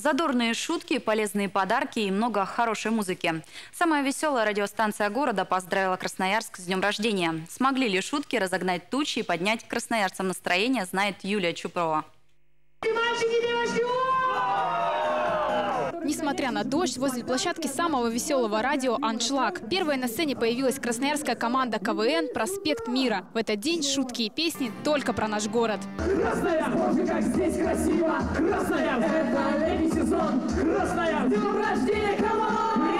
Задорные шутки, полезные подарки и много хорошей музыки. Самая веселая радиостанция города поздравила Красноярск с днем рождения. Смогли ли шутки разогнать тучи и поднять красноярцам настроение, знает Юлия Чупрова. Несмотря на дождь, возле площадки самого веселого радио «Аншлаг». Первой на сцене появилась красноярская команда КВН «Проспект Мира». В этот день шутки и песни только про наш город. Красноярск, боже, как здесь красиво! Красноярск, это летний сезон! Красноярск, днем рождения, камон!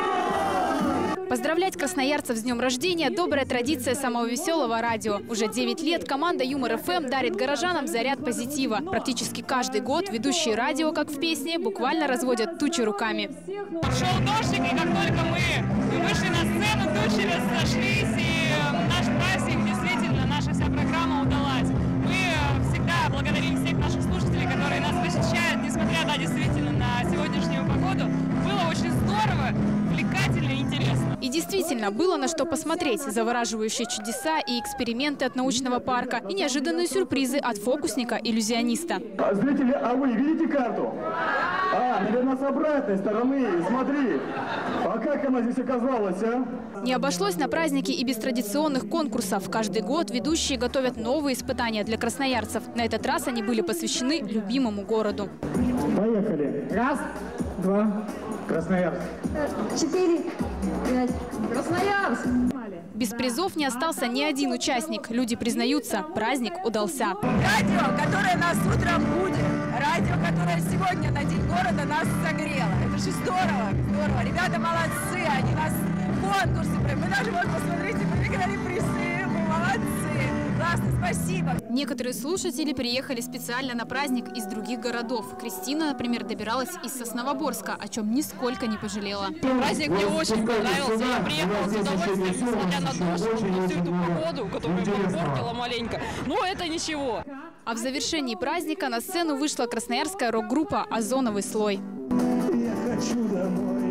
Поздравлять красноярцев с днем рождения – добрая традиция самого веселого радио. Уже 9 лет команда Юмор ФМ дарит горожанам заряд позитива. Практически каждый год ведущие радио, как в песне, буквально разводят тучи руками. Шел дождик, и как только мы вышли на сцену, тучи разошлись, и наш праздник, действительно, наша вся программа удалась. Мы всегда благодарим всех наших слушателей, которые нас посещают, несмотря, да, действительно, на сегодняшнюю погоду. Было очень здорово, увлекательно и интересно. И действительно, было на что посмотреть. Завораживающие чудеса и эксперименты от научного парка, и неожиданные сюрпризы от фокусника-иллюзиониста. Зрители, а вы видите карту? Наверное, с обратной стороны. Смотри, а как она здесь оказалась, а? Не обошлось на празднике и без традиционных конкурсов. Каждый год ведущие готовят новые испытания для красноярцев. На этот раз они были посвящены любимому городу. Поехали. Раз, два. Красноярск. 4, 5. Красноярск! Без призов не остался ни один участник. Люди признаются, праздник удался. Радио, которое нас утром будет, радио, которое сегодня на День города нас согрело. Это же здорово, здорово. Ребята молодцы, они нас конкурсы, мы даже, вот посмотрите, выиграли призы, мы молодцы. Классно, спасибо. Некоторые слушатели приехали специально на праздник из других городов. Кристина, например, добиралась из Сосновоборска, о чем нисколько не пожалела. Праздник мне очень понравился. Я приехала с удовольствием, несмотря на дождь, на всю эту погоду, которую подпортила маленько. Но это ничего. А в завершении праздника на сцену вышла красноярская рок-группа «Озоновый слой». Я хочу домой.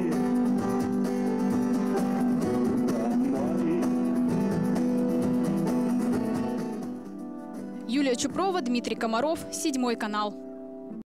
Юлия Чупрова, Дмитрий Комаров, 7 канал.